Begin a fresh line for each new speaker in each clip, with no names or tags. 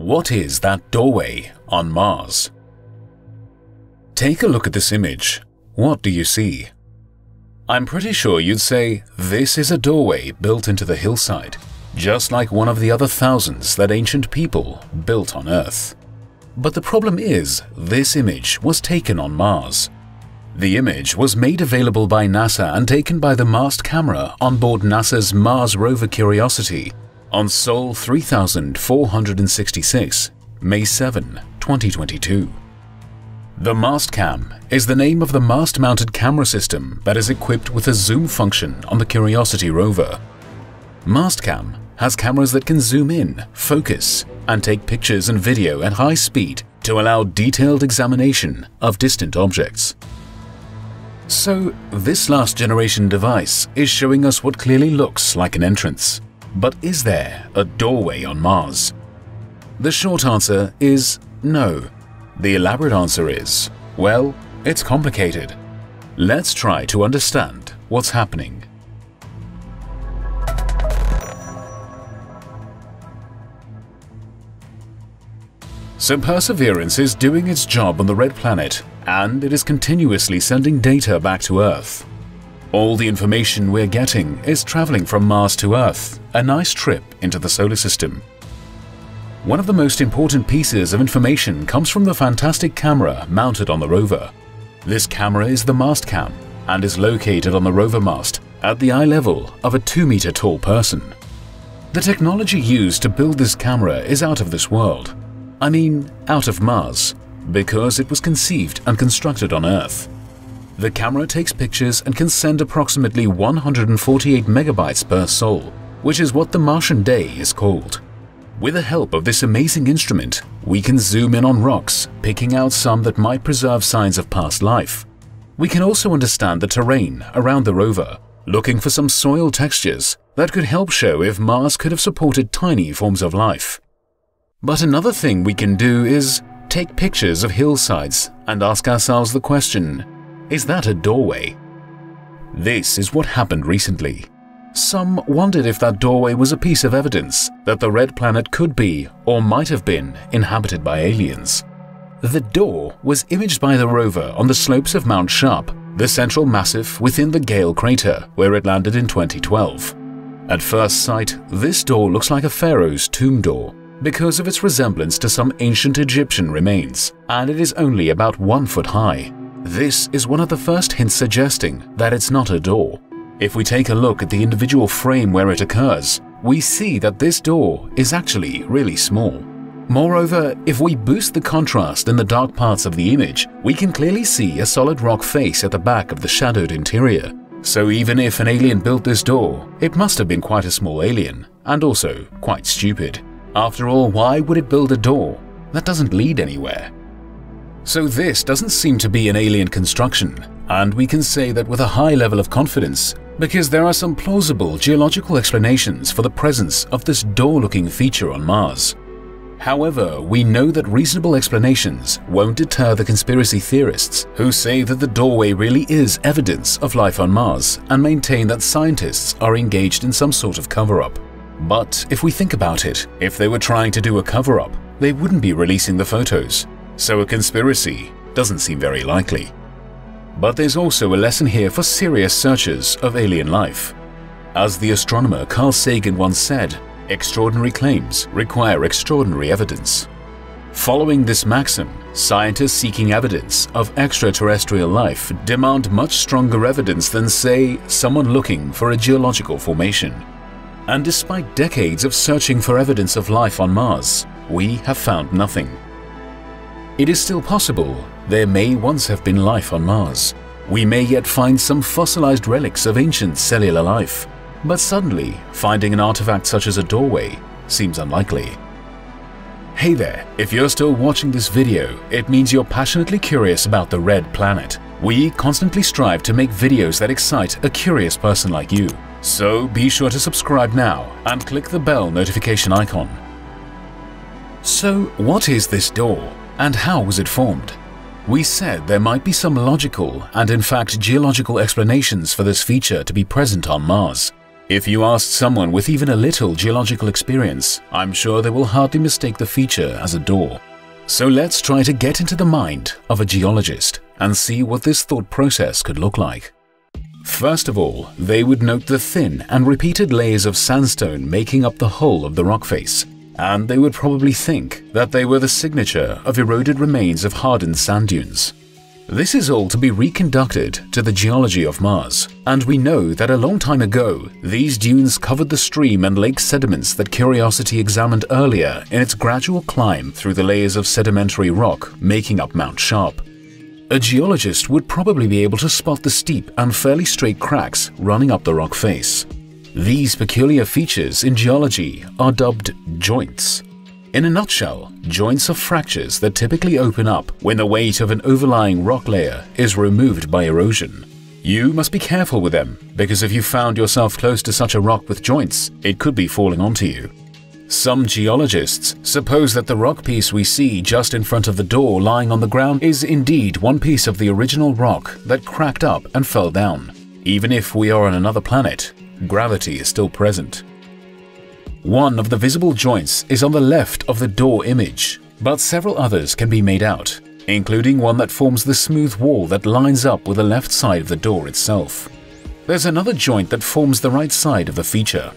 What is that doorway on Mars? Take a look at this image. What do you see? I'm pretty sure you'd say this is a doorway built into the hillside, just like one of the other thousands that ancient people built on Earth. But the problem is, this image was taken on Mars. The image was made available by NASA and taken by the Mast Camera on board NASA's Mars rover Curiosity on Sol 3466, May 7, 2022. The Mastcam is the name of the mast-mounted camera system that is equipped with a zoom function on the Curiosity rover. Mastcam has cameras that can zoom in, focus, and take pictures and video at high speed to allow detailed examination of distant objects. So, this last-generation device is showing us what clearly looks like an entrance. But is there a doorway on Mars? The short answer is no. The elaborate answer is, well, it's complicated. Let's try to understand what's happening. So Perseverance is doing its job on the Red Planet, and it is continuously sending data back to Earth. All the information we're getting is traveling from Mars to Earth, a nice trip into the solar system. One of the most important pieces of information comes from the fantastic camera mounted on the rover. This camera is the Mastcam and is located on the rover mast at the eye level of a 2-meter tall person. The technology used to build this camera is out of this world. I mean, out of Mars, because it was conceived and constructed on Earth. The camera takes pictures and can send approximately 148 megabytes per sol, which is what the Martian day is called. With the help of this amazing instrument, we can zoom in on rocks, picking out some that might preserve signs of past life. We can also understand the terrain around the rover, looking for some soil textures that could help show if Mars could have supported tiny forms of life. But another thing we can do is take pictures of hillsides and ask ourselves the question, is that a doorway? This is what happened recently. Some wondered if that doorway was a piece of evidence that the Red Planet could be, or might have been, inhabited by aliens. The door was imaged by the rover on the slopes of Mount Sharp, the central massif within the Gale crater, where it landed in 2012. At first sight, this door looks like a pharaoh's tomb door, because of its resemblance to some ancient Egyptian remains, and it is only about 1 foot high. This is one of the first hints suggesting that it's not a door. If we take a look at the individual frame where it occurs, we see that this door is actually really small. Moreover, if we boost the contrast in the dark parts of the image, we can clearly see a solid rock face at the back of the shadowed interior. So even if an alien built this door, it must have been quite a small alien, and also quite stupid. After all, why would it build a door that doesn't lead anywhere? So this doesn't seem to be an alien construction, and we can say that with a high level of confidence, because there are some plausible geological explanations for the presence of this door-looking feature on Mars. However, we know that reasonable explanations won't deter the conspiracy theorists who say that the doorway really is evidence of life on Mars and maintain that scientists are engaged in some sort of cover-up. But if we think about it, if they were trying to do a cover-up, they wouldn't be releasing the photos. So a conspiracy doesn't seem very likely. But there's also a lesson here for serious searchers of alien life. As the astronomer Carl Sagan once said, extraordinary claims require extraordinary evidence. Following this maxim, scientists seeking evidence of extraterrestrial life demand much stronger evidence than, say, someone looking for a geological formation. And despite decades of searching for evidence of life on Mars, we have found nothing. It is still possible there may once have been life on Mars. We may yet find some fossilized relics of ancient cellular life, but suddenly finding an artifact such as a doorway seems unlikely. Hey there, if you're still watching this video, it means you're passionately curious about the Red Planet. We constantly strive to make videos that excite a curious person like you. So be sure to subscribe now and click the bell notification icon. So what is this door? And how was it formed? We said there might be some logical and in fact geological explanations for this feature to be present on Mars. If you asked someone with even a little geological experience, I'm sure they will hardly mistake the feature as a door. So let's try to get into the mind of a geologist and see what this thought process could look like. First of all, they would note the thin and repeated layers of sandstone making up the hull of the rock face, and they would probably think that they were the signature of eroded remains of hardened sand dunes. This is all to be reconducted to the geology of Mars, and we know that a long time ago, these dunes covered the stream and lake sediments that Curiosity examined earlier in its gradual climb through the layers of sedimentary rock making up Mount Sharp. A geologist would probably be able to spot the steep and fairly straight cracks running up the rock face. These peculiar features in geology are dubbed joints. In a nutshell, joints are fractures that typically open up when the weight of an overlying rock layer is removed by erosion. You must be careful with them, because if you found yourself close to such a rock with joints, it could be falling onto you. Some geologists suppose that the rock piece we see just in front of the door lying on the ground is indeed one piece of the original rock that cracked up and fell down. Even if we are on another planet, gravity is still present. One of the visible joints is on the left of the door image, but several others can be made out, including one that forms the smooth wall that lines up with the left side of the door itself. There's another joint that forms the right side of the feature.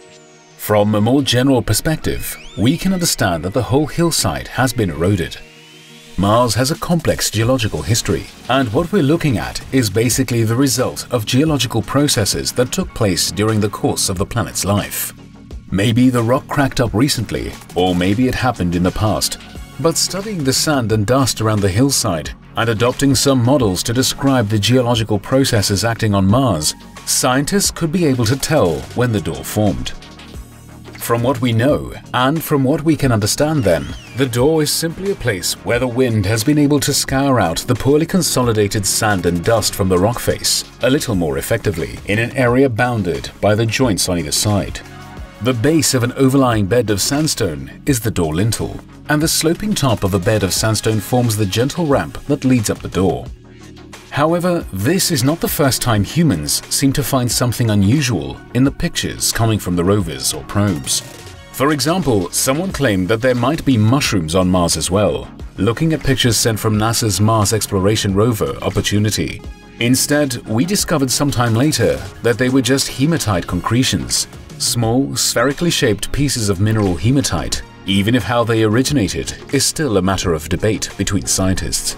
From a more general perspective, we can understand that the whole hillside has been eroded. Mars has a complex geological history, and what we're looking at is basically the result of geological processes that took place during the course of the planet's life. Maybe the rock cracked up recently, or maybe it happened in the past. But studying the sand and dust around the hillside and adopting some models to describe the geological processes acting on Mars, scientists could be able to tell when the door formed. From what we know, and from what we can understand then, the door is simply a place where the wind has been able to scour out the poorly consolidated sand and dust from the rock face a little more effectively in an area bounded by the joints on either side. The base of an overlying bed of sandstone is the door lintel, and the sloping top of the bed of sandstone forms the gentle ramp that leads up the door. However, this is not the first time humans seem to find something unusual in the pictures coming from the rovers or probes. For example, someone claimed that there might be mushrooms on Mars as well, looking at pictures sent from NASA's Mars exploration rover Opportunity. Instead, we discovered sometime later that they were just hematite concretions, small, spherically shaped pieces of mineral hematite, even if how they originated is still a matter of debate between scientists.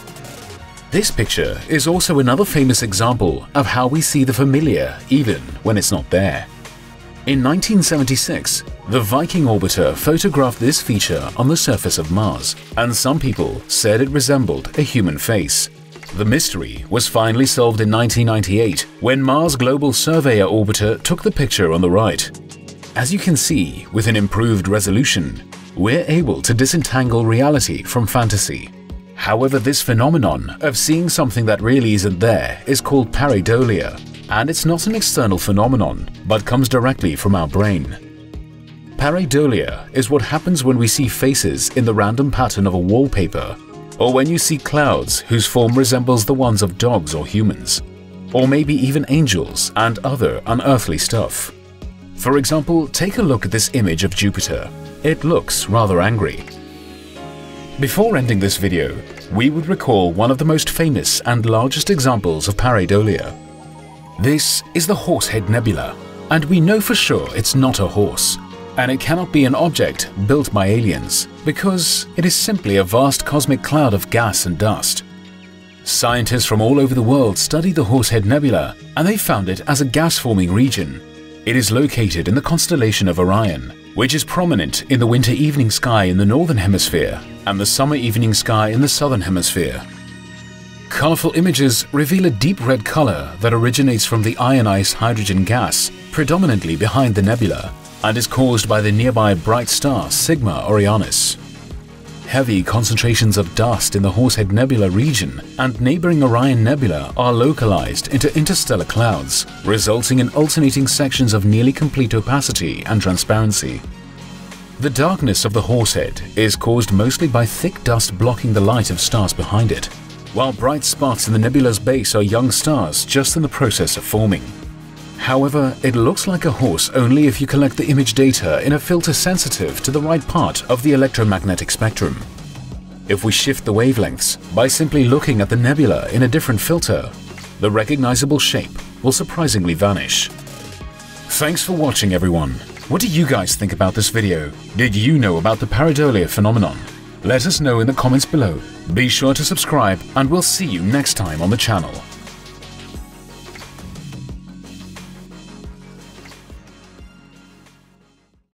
This picture is also another famous example of how we see the familiar even when it's not there. In 1976, the Viking orbiter photographed this feature on the surface of Mars, and some people said it resembled a human face. The mystery was finally solved in 1998 when Mars Global Surveyor orbiter took the picture on the right. As you can see, with an improved resolution, we're able to disentangle reality from fantasy. However, this phenomenon of seeing something that really isn't there is called pareidolia, and it's not an external phenomenon, but comes directly from our brain. Pareidolia is what happens when we see faces in the random pattern of a wallpaper, or when you see clouds whose form resembles the ones of dogs or humans, or maybe even angels and other unearthly stuff. For example, take a look at this image of Jupiter. It looks rather angry. Before ending this video, we would recall one of the most famous and largest examples of pareidolia. This is the Horsehead Nebula, and we know for sure it's not a horse, and it cannot be an object built by aliens, because it is simply a vast cosmic cloud of gas and dust. Scientists from all over the world studied the Horsehead Nebula, and they found it as a gas-forming region. It is located in the constellation of Orion, which is prominent in the winter evening sky in the northern hemisphere and the summer evening sky in the southern hemisphere. Colorful images reveal a deep red color that originates from the ionized hydrogen gas predominantly behind the nebula and is caused by the nearby bright star Sigma Orionis. Heavy concentrations of dust in the Horsehead Nebula region and neighboring Orion Nebula are localized into interstellar clouds, resulting in alternating sections of nearly complete opacity and transparency. The darkness of the Horsehead is caused mostly by thick dust blocking the light of stars behind it, while bright spots in the nebula's base are young stars just in the process of forming. However, it looks like a horse only if you collect the image data in a filter sensitive to the right part of the electromagnetic spectrum. If we shift the wavelengths by simply looking at the nebula in a different filter, the recognizable shape will surprisingly vanish. Thanks for watching, everyone. What do you guys think about this video? Did you know about the pareidolia phenomenon? Let us know in the comments below. Be sure to subscribe and we'll see you next time on the channel.